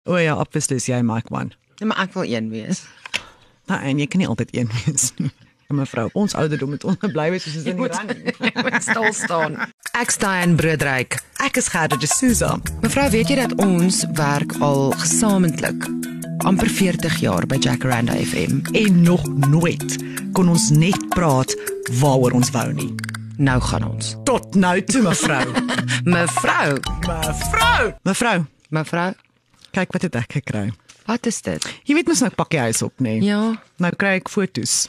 O ja, obviously is jy Mike man. Ja, maar ek wil een wees. Nou, en jy kan nie altyd een wees nie. En mevrou, ons ouderdom het ons bly wees soos in die running. Jy moet stil staan. Ek's Diane Broodryk. Ek is Gerda de Souza. Mevrou, weet jy dat ons werk al gesamentlik amper 40 jaar by Jacaranda FM? En nog nooit kon ons net praat waaroor ons wou nie. Nou gaan ons. Tot nou toe, mevrou. Mevrou, Kyk wat het ek gekry. wat is dit? Jy weet mos nou ek pak die huis op, nee. Ja, Nou kry ek foto's.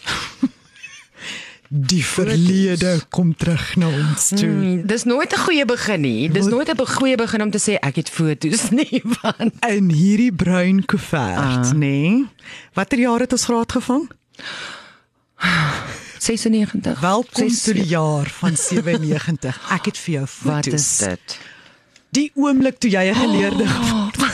Die verlede kom terug na ons toe. dis nooit 'n goeie begin nie. Dis nooit 'n goeie begin om te sê ek het foto's nie, want In hierdie bruin koevert, nee. Watter jaar het ons graad gevang? 96. Welkom tot die jaar van 97. Ek het vir jou foto's. Wat is dit? Die oomblik toe jy 'n geleerde geword het.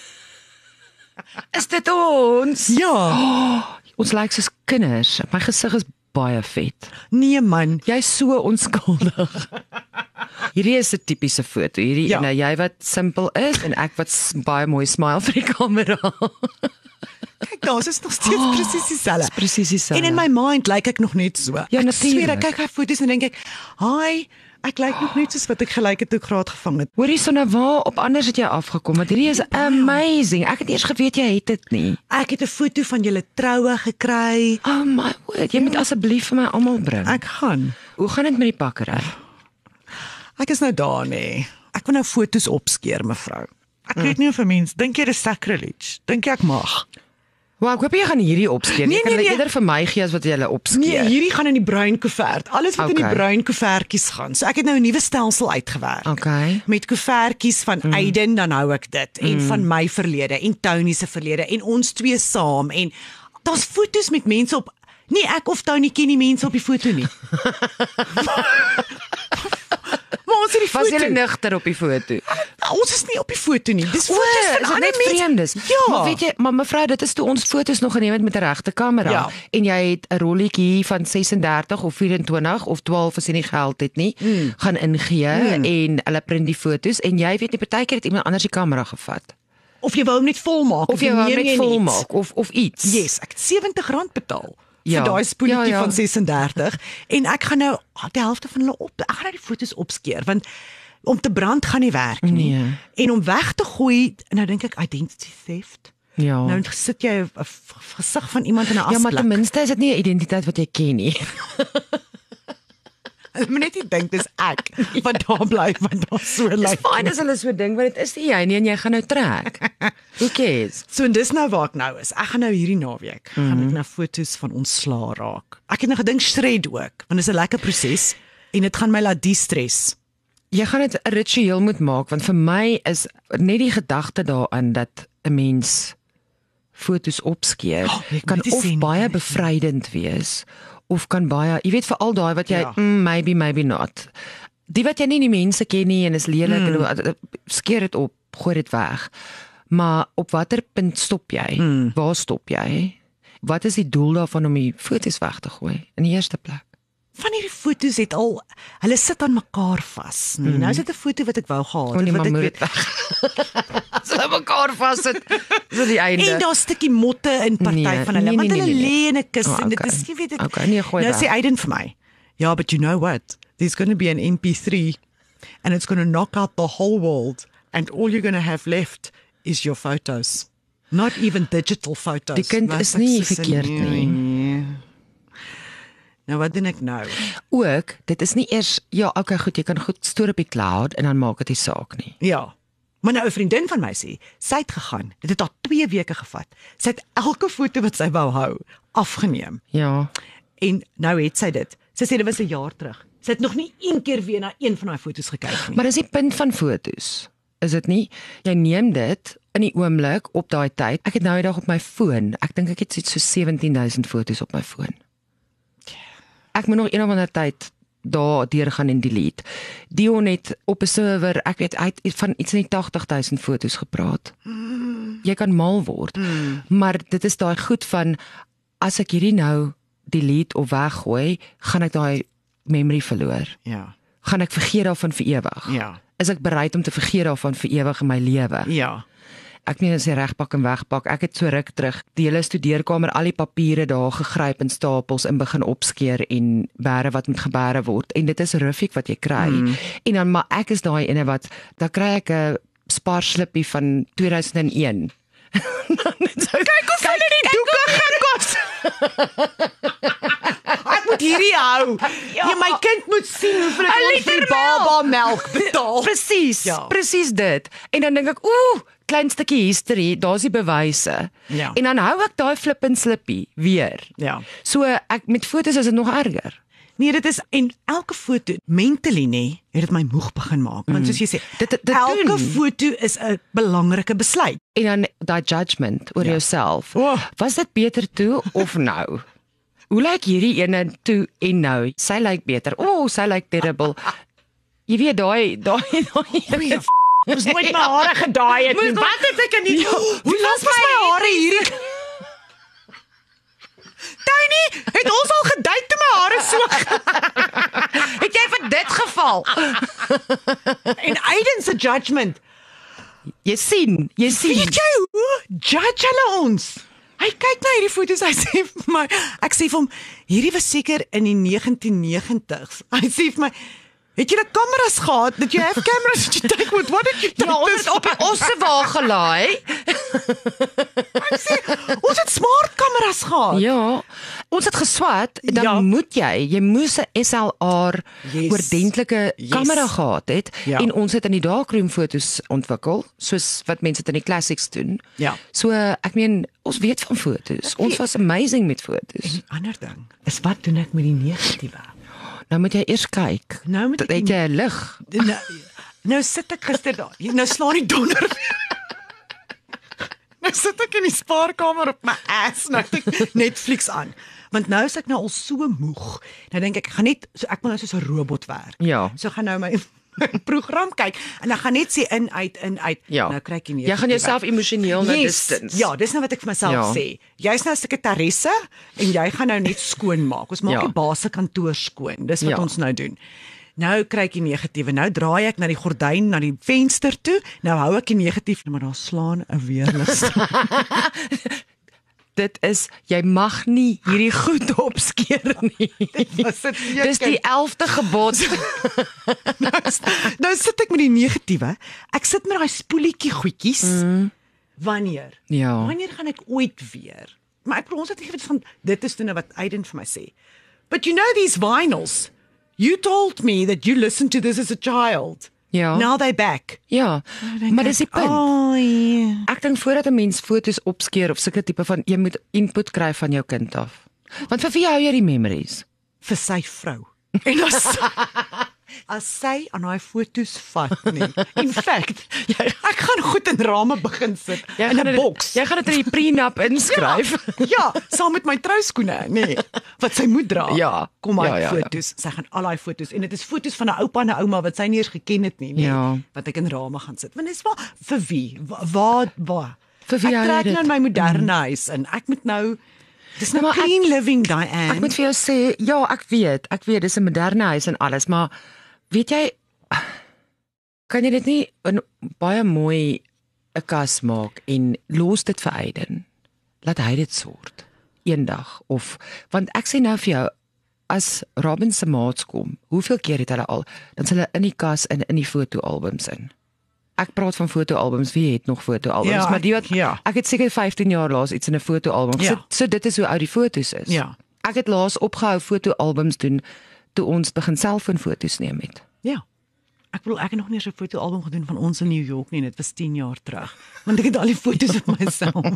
Is dit ons? Ja. Ons lyk soos kinders. My gesig is baie vet. Nee man. Jy's so onskuldig. Hierdie is 'n tipiese foto. Hierdie Ja. nou jy wat simpel is en ek wat baie mooi smile vir die kamera. Kyk daar, is nog steeds presies dieselfde. Presies dieselfde. En in my mind lyk ek nog net so. Ja, Ek sweer, natuurlijk. ek kyk haar foto's en dink ek, "Hi, ek lyk nog net soos wat ek gelyk het toe ek graad gevang het." Hoorie so nou waar op anders het jy afgekom, want hierdie is amazing. Ek het eers geweet jy het dit nie. Ek het 'n foto van julle troue gekry. Oh my word, jy moet asseblief vir my almal bring. Ek gaan. Hoe gaan dit met die bakkery? Ek is nou daar nee. Ek wil nou foto's opskeer, mevrou. Ek weet nie of 'n mens dink jy dis sacrilege. Dink jy ek mag? Wel, ek hoop jy gaan hierdie opskeer. Nee, Jy kan nee, dit nee. eerder vir my gee as wat jy hulle opskeer. Nee, hierdie gaan in die bruin koevert. Alles wat in Okay. die bruin koevertjies gaan. So ek het nou 'n nuwe stelsel uitgewerk. Okay. Met koevertjies van Aiden, dan hou ek dit. En van my verlede en Tony se verlede en ons twee saam en daar's foto's met mense op. Nee, ek of Tony ken nie mense op die foto nie. Maar ons het die Was foto. jy nigter op die foto? Ons is nie op die foto nie. Dis O, foto's van is dit ander net mense. vreemdes? Ja. Maar weet jy, maar mevrou, dit is toe ons foto's nog geneem het met 'n regte kamera Ja. en jy het 'n rolletjie van 36 of 24 of 12 as jy nie geld het nie, gaan ingee en hulle print die foto's en jy weet nie partykeer het iemand anders die kamera gevat. Of jy wou hom net volmaak Of jy wou neem net nie. volmaak of iets. Yes, ek het R70 betaal Ja. vir daai spoeletjie Ja, ja. van 36 en ek gaan nou die helfte van hulle op. Ek gaan nou die foto's opskeer want om te brand gaan nie werk nie. Nee. En om weg te gooi, nou dink ek identity theft. Ja. Nou sit jy 'n gesig van iemand in 'n Ja, maar asblik. ten minste is dit nie 'n identiteit wat jy ken nie. Ek moet net nie dink dis ek wat daar bly want daar so Dis lyk. fyn as hulle so dink, want dit is nie jy nie en jy gaan nou trek. Who cares? So en dis nou waar ek nou is. Ek gaan nou hierdie naweek gaan ek nou foto's van ons slaa raak. Ek het nou gedink shred ook, want dit is 'n lekker proses en dit gaan my laat de-stress. Jy gaan dit 'n ritueel moet maak want vir my is net die gedagte daaraan dat 'n mens foto's opskeer jy kan moet nie of sê nie. baie bevrydend wees of kan baie, jy weet vir al daai wat jy Ja. maybe not. Die wat jy nie die mense ken nie en is lelik en skeer dit op, gooi dit weg. Maar op watter punt stop jy? Waar stop jy? Wat is die doel daarvan om die foto's weg te gooi in die eerste plek? Van hierdie foto's het al hulle sit aan mekaar vas. Nee, nou is dit 'n foto wat ek wou gehad Want die wat man ek moet dit weg. As hulle mekaar vassit, so die einde. en daar's 'n stukkie motte in party Nee, van hulle, nee, want nee, hulle nee, nee. lê in 'n kus Oh, en dit okay. is jy weet dit. Okay, nee, gooi nou weg. sê Aiden vir my. Ja, but you know what? There's going to be an MP3 and it's going to knock out the whole world and all you're going to have left is your photos. Not even digital photos. Die kind Maar is ek nie sê, verkeerd nie. nee. Nou wat doen ek nou? Ook, dit is nie eers ja, okay, goed, jy kan goed stoor op die cloud en dan maak dit nie saak nie. Ja. Maar nou 'n vriendin van my sê, sy het gegaan. Dit het haar 2 weke gevat. Sy het elke foto wat sy wou hou afgeneem. Ja. En nou het sy dit. Sy sê dit was 'n jaar terug. Sy het nog nie een keer weer na een van daai foto's gekyk nie. Maar dis die punt van foto's. Is dit nie? Jy neem dit in die oomblik op daai tyd. Ek het nou die dag op my foon, ek dink ek het so 17000 foto's op my foon. Ek moet nog een of ander tyd daar deur gaan en delete. Dion het op 'n server, ek weet hy het van iets in die 80000 foto's gepraat. Jy kan mal word. Maar dit is daai goed van as ek hierdie nou delete of weggooi, gaan ek daai memory verloor. Ja. Gaan ek vergeet daarvan vir ewig? Ja. Is ek bereid om te vergeet daarvan vir ewig in my lewe? Ja. ek meen as jy regpak en wegpak, ek het so ruk terug die hele studeerkamer, al die papiere daar gegryp in stapels en begin opskeer en bære wat moet gebære word en dit is ruffiek wat jy kry. En dan maar ek is daai ene wat dan kry ek 'n sparslippie van 2001. Kyk hoe hulle die doeke gekos. Ek moet hierdie hou. Ja, my kind moet sien hoeveel ek ons vir baba melk betaal. Presies, presies dit. En dan dink ek, klein stukkie history, daar's die bewyse. Ja. En dan hou ek daai flip en slippie weer. Ja. So ek met fotos is dit nog erger. Nee, dit is en elke foto mentally nê, het dit my moeg begin maak. Want soos jy sê, elke foto is 'n belangrike besluit. En dan daai judgment oor jouself. Was dit beter toe of nou? Hoe lyk hierdie ene toe en nou? Sy lyk beter. Sy lyk terrible. Jy weet daai Moes nooit my hare gedaai het nie. Wat het ek nie? Hoe lank was my hare hierdie? Tiny, het ons al gedate toe my hare so? Het jy vir dit geval? En Aiden se judgment. Jy sien. Weet jy hoe judge hulle ons? Hy kyk na hierdie foto's, hy sê vir my, ek sê vir hom, hierdie was seker in die 1990s. Hy sê vir my, het julle kameras gehad? Did you have cameras? Did you take what did you take? Ja, ons het op die ossewa gelaai. Ek sê, ons het smart kameras gehad. Ja, ons het geswat, dan moet jy moes 'n SLR oordentlike kamera gehad het en ons het in die darkroom foto's ontwikkel, soos wat mense dit in die classics doen. Ja. So ek meen, ons weet van foto's. Ons was amazing met foto's. En die ander ding is wat doen ek met die negatiewe? Nou moet jy eers kyk. Nou moet ek jy 'n lig. Nou sit ek gister daar. Nou slaan die donder. Nou sit ek in die spaarkamer op my ass nou het ek Netflix aan. Want nou is ek nou al so moeg. Nou dink ek gaan net ek wil nou soos 'n robot werk. Ja. So gaan nou my program kyk en dan gaan net sê in uit. Ja. Nou kry ek nie. Jy gaan jouself emosioneel na distance. Ja, dis nou wat ek vir myself sê. Jy's nou 'n sekretaresse en jy gaan nou net skoon maak. Ons maak die baas se kantoor skoon. Dis wat ons nou doen. Nou kry ek die negatiewe. Nou draai ek na die gordyn, na die venster toe. Nou hou ek die negatief, maar daar slaan 'n weerlig. Dit is, jy mag nie hierdie goed opskeer nie. Dis die 11de gebod. Nou sit ek met die negatiewe. Ek sit met daai spoelietjie goedjies. Wanneer? Ja. Wanneer gaan ek ooit weer? Maar ek bedoel ons het geweet van dit is toe wat Aiden vir my sê. But you know these vinyls. You told me that you listened to this as a child. Ja. Now they're back. Ja, maar dis die punt. Yeah. Ek dink voordat 'n mens foto's opskeer of sulke tipe van jy moet input kry van jou kind af. Want vir wie hou jy die memories? Vir sy vrou. En as sy aan daai foto's vat nie. In fact, ek gaan goed in rame begin sit in 'n boks. Jy gaan dit in die prenup inskryf. Ja, saam met my trouskoene, nee, wat sy moet dra. Ja. Kom maar foto's. Sy gaan al daai foto's en dit is foto's van 'n oupa en 'n ouma wat sy nie eens geken het nie, wat ek in rame gaan sit. Want dis vir wie? Waar? Vir wie ek trek nou in my moderne huis in. Ek moet nou dis nou clean living, Diane. Ek moet vir jou sê, ja, ek weet dis 'n moderne huis en alles, maar weet jy, kan jy dit nie baie mooi 'n kas maak en los dit vir Aiden? Laat hy dit sort eendag of want ek sê nou vir jou, as Robin se maats kom, hoeveel keer het hulle al, dan is hulle in die kas en in die fotoalbums in. Ek praat van fotoalbums, wie het nog fotoalbums, maar die wat ek het seker 15 jaar laas iets in 'n fotoalbum. So dit is hoe oud die foto's is. Ja. Ek het laas opgehou fotoalbums doen toe ons begin selfoonfoto's neem het. Ja. Ek bedoel ek het nog nie 'n fotoalbum gedoen van ons in New York nie, dit was 10 jaar terug. Want ek het al die foto's op myself.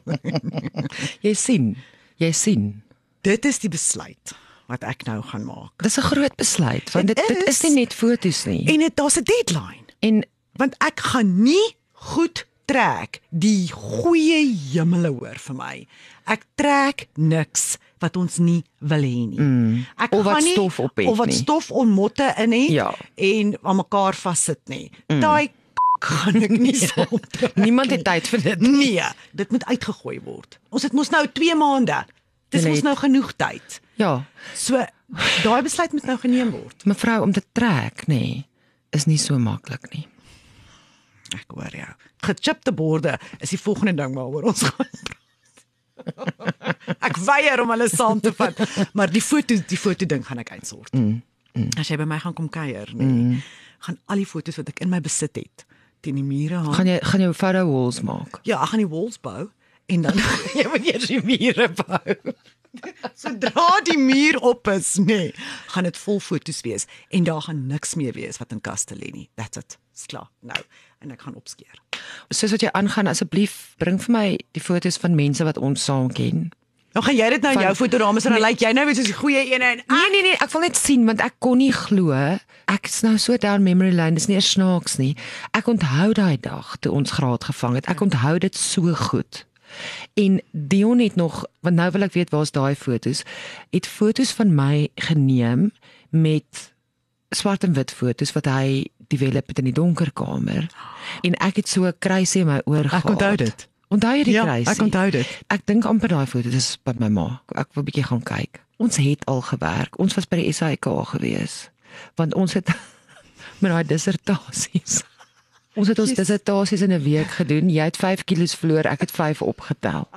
Jy sien. Dit is die besluit wat ek nou gaan maak. Dis 'n groot besluit want dit is nie net foto's nie. En daar's 'n deadline. En want ek gaan nie goed trek die goeie hemele hoor vir my. Ek trek niks wat ons nie wil hê nie. Ek of wat nie, stof op het of wat nie. stof onmotte in het en aan mekaar vassit nie. Daai gaan ek nie saam. Niemand het tyd vir dit. Nee, dit moet uitgegooi word. Ons het mos nou 2 maande. Dis mos nou genoeg tyd. Ja. So daai besluit moet nou geneem word. Mevrou, om te trek, is nie so maklik nie. Ek hoor jou. Gechipte borde is die volgende ding waaroor ons gaan praat. Ek weier om hulle saam te vat, maar die foto ding gaan ek uitsort. As jy by my gaan kom kuier, nee, gaan al die foto's wat ek in my besit het, teen die mure hang. Gaan jy photo walls maak? Ja, ek gaan die walls bou en dan jy moet eers die mure bou. Sodra die muur op is, nee, gaan dit vol foto's wees en daar gaan niks meer wees wat in kaste lê nie. That's it. Dis klaar. Nou, en ek gaan opskeer. Soos wat jy aangaan, asseblief bring vir my die foto's van mense wat ons saam ken. Nou gaan jy dit nou in jou fotorames en dan lyk jy nou weer soos die goeie ene en Nee, ek wil net sien want ek kon nie glo. Ek is nou so down memory lane, dis nie eers snaaks nie. Ek onthou daai dag toe ons graad gevang het. Ek onthou dit so goed. En Dion het nog, want nou wil ek weet waar's daai foto's, het foto's van my geneem met swart en wit foto's wat hy develop het in die donker kamer. En ek het so 'n kruisie in my oor gehad. Ek onthou dit. Onthou jy die Ja, kruisie? ek onthou dit. Ek dink amper daai foto's is by my ma. Ek wil 'n bietjie gaan kyk. Ons het al gewerk. Ons was by die SAIK gewees. Want ons het met daai dissertasies. Ons het ons dissertasies in 'n week gedoen. Jy het 5 kilos verloor, ek het 5 opgetel.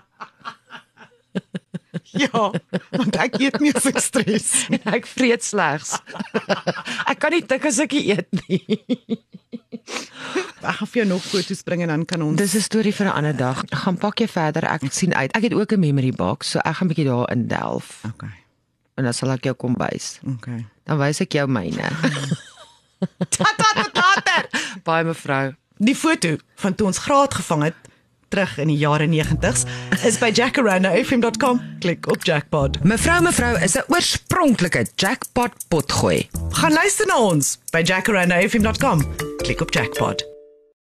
Ja, want ek eet nie so stres. En ek vreet slegs. Ek kan nie dik as ek eet nie. Ek gaan vir jou nog foto's bring en dan kan ons. Dis 'n storie vir 'n ander dag. Gaan pak jy verder. Ek sien uit. Ek het ook 'n memory box, so ek gaan 'n bietjie daarin delf. Okay. En dan sal ek jou kom wys. Okay. Dan wys ek jou myne. Tater. Baie mevrou. Die foto van toe ons graad gevang het terug in die jare 90's is by jackarandafm.com. Klik op Jackpot. Mevrou is 'n oorspronklike jackpot potgooi. Gaan luister na ons by jackarandafm.com. Klik op Jackpot.